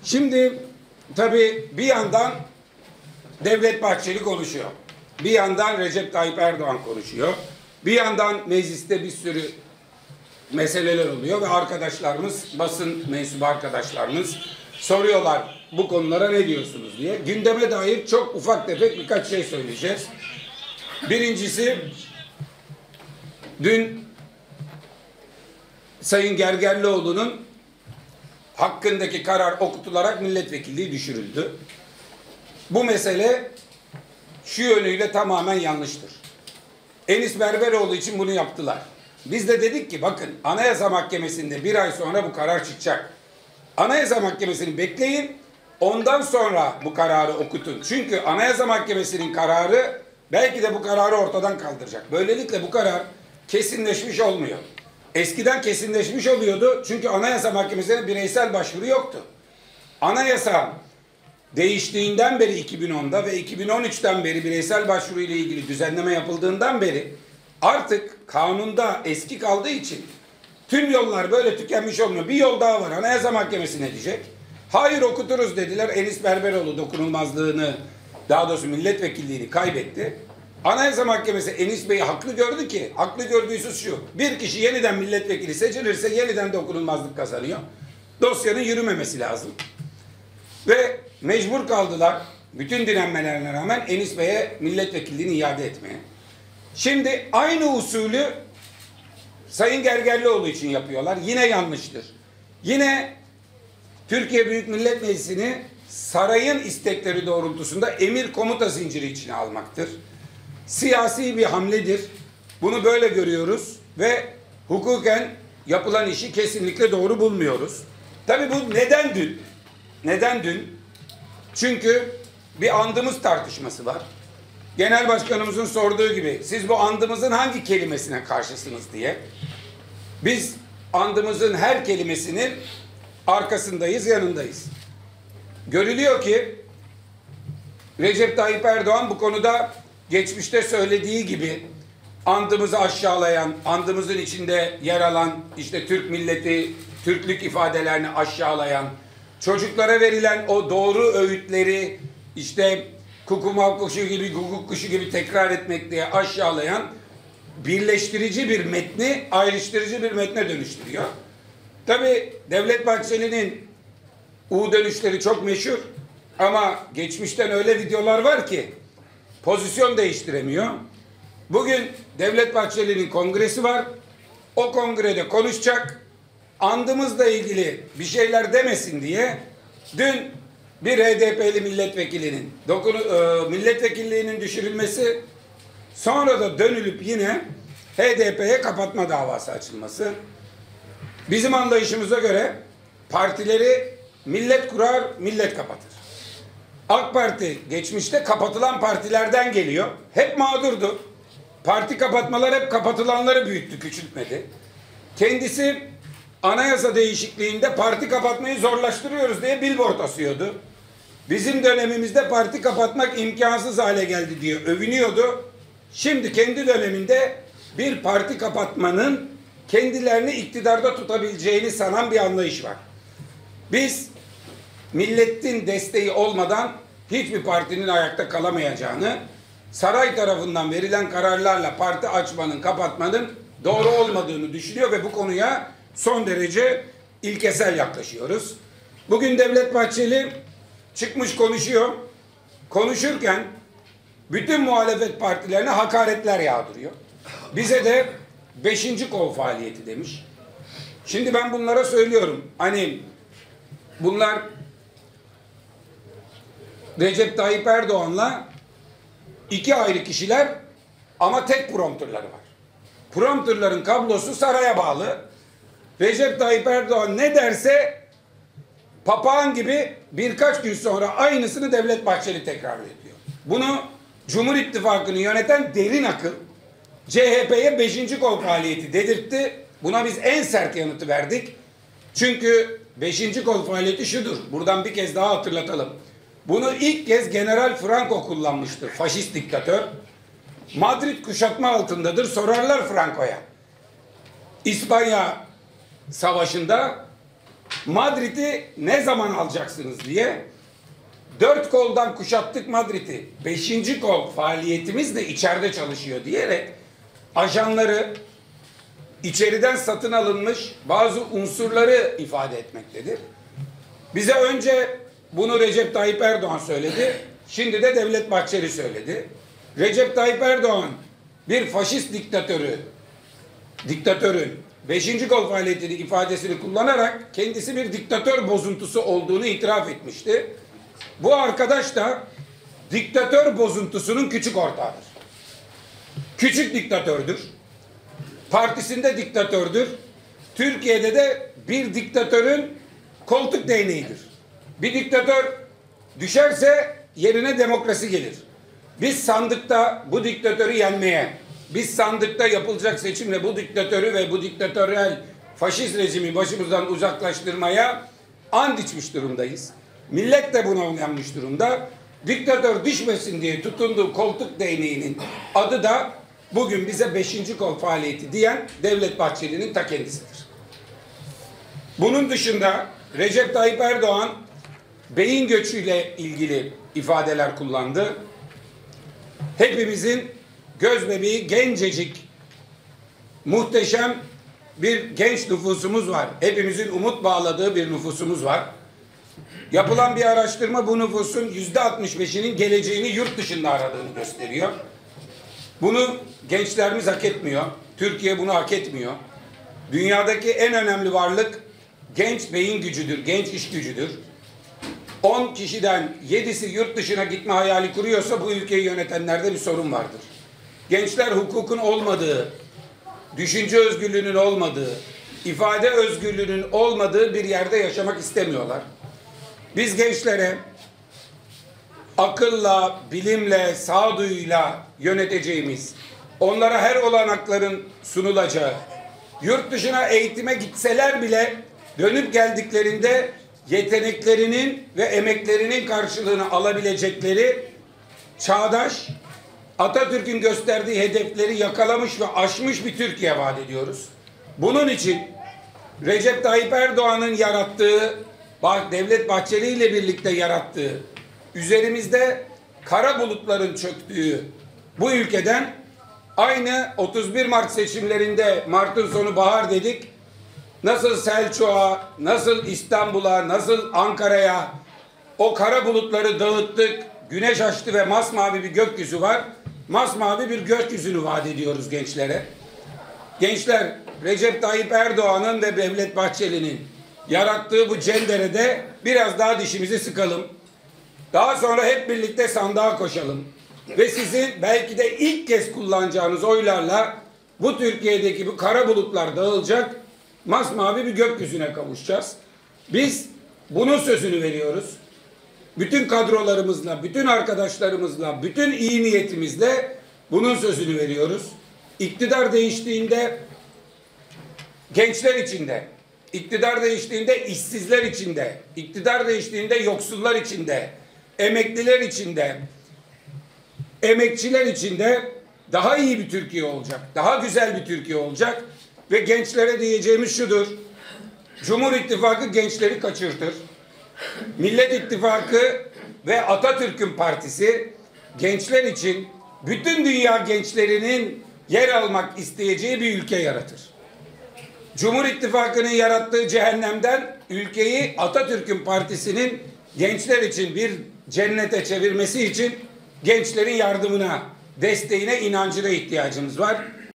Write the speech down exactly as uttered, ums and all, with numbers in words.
Şimdi tabii bir yandan Devlet Bahçeli konuşuyor. Bir yandan Recep Tayyip Erdoğan konuşuyor. Bir yandan mecliste bir sürü meseleler oluyor ve arkadaşlarımız, basın mensubu arkadaşlarımız soruyorlar bu konulara ne diyorsunuz diye. Gündeme dair çok ufak tefek birkaç şey söyleyeceğiz. Birincisi, dün Sayın Gergerlioğlu'nun hakkındaki karar okutularak milletvekilliği düşürüldü. Bu mesele şu yönüyle tamamen yanlıştır. Enis Berberoğlu için bunu yaptılar. Biz de dedik ki bakın Anayasa Mahkemesi'nde bir ay sonra bu karar çıkacak. Anayasa Mahkemesi'ni bekleyin, ondan sonra bu kararı okutun. Çünkü Anayasa Mahkemesi'nin kararı belki de bu kararı ortadan kaldıracak. Böylelikle bu karar kesinleşmiş olmuyor. Eskiden kesinleşmiş oluyordu çünkü Anayasa Mahkemesi'ne bireysel başvuru yoktu. Anayasa değiştiğinden beri iki bin onda ve iki bin on üçten beri bireysel başvuru ile ilgili düzenleme yapıldığından beri artık kanunda eski kaldığı için tüm yollar böyle tükenmiş olmuyor. Bir yol daha var. Anayasa Mahkemesi ne diyecek? Hayır okuturuz dediler. Enis Berberoğlu dokunulmazlığını, daha doğrusu milletvekilliğini kaybetti. Anayasa Mahkemesi Enis Bey'i haklı gördü ki, haklı gördüğü şu: bir kişi yeniden milletvekili seçilirse yeniden dokunulmazlık kazanıyor. Dosyanın yürümemesi lazım. Ve mecbur kaldılar bütün direnmelerine rağmen Enis Bey'e milletvekilliğini iade etmeye. Şimdi aynı usulü Sayın Gergerlioğlu için yapıyorlar. Yine yanlıştır. Yine Türkiye Büyük Millet Meclisi'ni sarayın istekleri doğrultusunda emir komuta zinciri içine almaktır. Siyasi bir hamledir. Bunu böyle görüyoruz ve hukuken yapılan işi kesinlikle doğru bulmuyoruz. Tabii bu neden dün? Neden dün? Çünkü bir andımız tartışması var. Genel Başkanımızın sorduğu gibi siz bu andımızın hangi kelimesine karşısınız diye. Biz andımızın her kelimesinin arkasındayız, yanındayız. Görülüyor ki Recep Tayyip Erdoğan bu konuda geçmişte söylediği gibi andımızı aşağılayan, andımızın içinde yer alan işte Türk milleti, Türklük ifadelerini aşağılayan, çocuklara verilen o doğru öğütleri işte kukumav kuşu gibi, guguk kuşu gibi tekrar etmek diye aşağılayan birleştirici bir metni ayrıştırıcı bir metne dönüştürüyor. Tabii Devlet Bahçeli'nin U dönüşleri çok meşhur ama geçmişten öyle videolar var ki pozisyon değiştiremiyor. Bugün Devlet Bahçeli'nin kongresi var. O kongrede konuşacak. Andımızla ilgili bir şeyler demesin diye dün bir H D P'li milletvekilinin dokunu, e, milletvekilliğinin düşürülmesi, sonra da dönülüp yine H D P'ye kapatma davası açılması. Bizim anlayışımıza göre partileri millet kurar, millet kapatır. AK Parti geçmişte kapatılan partilerden geliyor. Hep mağdurdu. Parti kapatmalar hep kapatılanları büyüttü, küçültmedi. Kendisi anayasa değişikliğinde parti kapatmayı zorlaştırıyoruz diye billboard asıyordu. Bizim dönemimizde parti kapatmak imkansız hale geldi diye övünüyordu. Şimdi kendi döneminde bir parti kapatmanın kendilerini iktidarda tutabileceğini sanan bir anlayış var. Biz milletin desteği olmadan hiçbir partinin ayakta kalamayacağını, saray tarafından verilen kararlarla parti açmanın, kapatmanın doğru olmadığını düşünüyor ve bu konuya son derece ilkesel yaklaşıyoruz. Bugün Devlet Bahçeli çıkmış konuşuyor. Konuşurken bütün muhalefet partilerine hakaretler yağdırıyor. Bize de beşinci kol faaliyeti demiş. Şimdi ben bunlara söylüyorum. Hani bunlar Recep Tayyip Erdoğan'la iki ayrı kişiler ama tek prompterları var. Prompterların kablosu saraya bağlı. Recep Tayyip Erdoğan ne derse papağan gibi birkaç gün sonra aynısını Devlet Bahçeli tekrar ediyor. Bunu Cumhur İttifakı'nı yöneten derin akıl C H P'ye beşinci kol faaliyeti dedirtti. Buna biz en sert yanıtı verdik. Çünkü beşinci kol faaliyeti şudur. Buradan bir kez daha hatırlatalım. Bunu ilk kez General Franco kullanmıştır. Faşist diktatör. Madrid kuşatma altındadır. Sorarlar Franco'ya. İspanya Savaşı'nda Madrid'i ne zaman alacaksınız diye dört koldan kuşattık Madrid'i. Beşinci kol faaliyetimiz de içeride çalışıyor diyerek ajanları, içeriden satın alınmış bazı unsurları ifade etmektedir. Bize önce bunu Recep Tayyip Erdoğan söyledi. Şimdi de Devlet Bahçeli söyledi. Recep Tayyip Erdoğan bir faşist diktatörü, diktatörün beşinci kol faaliyetini ifadesini kullanarak kendisi bir diktatör bozuntusu olduğunu itiraf etmişti. Bu arkadaş da diktatör bozuntusunun küçük ortağıdır. Küçük diktatördür. Partisinde diktatördür. Türkiye'de de bir diktatörün koltuk değneğidir. Bir diktatör düşerse yerine demokrasi gelir. Biz sandıkta bu diktatörü yenmeye, biz sandıkta yapılacak seçimle bu diktatörü ve bu diktatöryel faşist rejimi başımızdan uzaklaştırmaya and içmiş durumdayız. Millet de buna uyanmış durumda. Diktatör düşmesin diye tutunduğu koltuk değneğinin adı da bugün bize beşinci kol faaliyeti diyen Devlet Bahçeli'nin ta kendisidir. Bunun dışında Recep Tayyip Erdoğan beyin göçüyle ilgili ifadeler kullandı. Hepimizin göz bebeği gencecik, muhteşem bir genç nüfusumuz var. Hepimizin umut bağladığı bir nüfusumuz var. Yapılan bir araştırma bu nüfusun yüzde altmış beşinin geleceğini yurt dışında aradığını gösteriyor. Bunu gençlerimiz hak etmiyor. Türkiye bunu hak etmiyor. Dünyadaki en önemli varlık genç beyin gücüdür, genç iş gücüdür. on kişiden yedisi yurt dışına gitme hayali kuruyorsa bu ülkeyi yönetenlerde bir sorun vardır. Gençler hukukun olmadığı, düşünce özgürlüğünün olmadığı, ifade özgürlüğünün olmadığı bir yerde yaşamak istemiyorlar. Biz gençlere akılla, bilimle, sağduyuyla yöneteceğimiz, onlara her olanakların sunulacağı, yurt dışına eğitime gitseler bile dönüp geldiklerinde yeteneklerinin ve emeklerinin karşılığını alabilecekleri çağdaş, Atatürk'ün gösterdiği hedefleri yakalamış ve aşmış bir Türkiye vaat ediyoruz. Bunun için Recep Tayyip Erdoğan'ın yarattığı, Devlet Bahçeli ile birlikte yarattığı, üzerimizde kara bulutların çöktüğü bu ülkeden aynı otuz bir Mart seçimlerinde Mart'ın sonu bahar dedik. Nasıl Selçuk'a, nasıl İstanbul'a, nasıl Ankara'ya o kara bulutları dağıttık, güneş açtı ve masmavi bir gökyüzü var. Masmavi bir gökyüzünü vaat ediyoruz gençlere. Gençler, Recep Tayyip Erdoğan'ın ve Devlet Bahçeli'nin yarattığı bu cenderede biraz daha dişimizi sıkalım. Daha sonra hep birlikte sandığa koşalım. Ve sizin belki de ilk kez kullanacağınız oylarla bu Türkiye'deki bu kara bulutlar dağılacak, masmavi bir gökyüzüne kavuşacağız. Biz bunun sözünü veriyoruz. Bütün kadrolarımızla, bütün arkadaşlarımızla, bütün iyi niyetimizle bunun sözünü veriyoruz. İktidar değiştiğinde gençler içinde, iktidar değiştiğinde işsizler içinde, iktidar değiştiğinde yoksullar içinde, emekliler içinde, emekçiler içinde daha iyi bir Türkiye olacak. Daha güzel bir Türkiye olacak. Ve gençlere diyeceğimiz şudur. Cumhur İttifakı gençleri kaçırtır. Millet İttifakı ve Atatürk'ün partisi gençler için bütün dünya gençlerinin yer almak isteyeceği bir ülke yaratır. Cumhur İttifakı'nın yarattığı cehennemden ülkeyi Atatürk'ün partisinin gençler için bir cennete çevirmesi için gençlerin yardımına, desteğine, inancına ihtiyacımız var.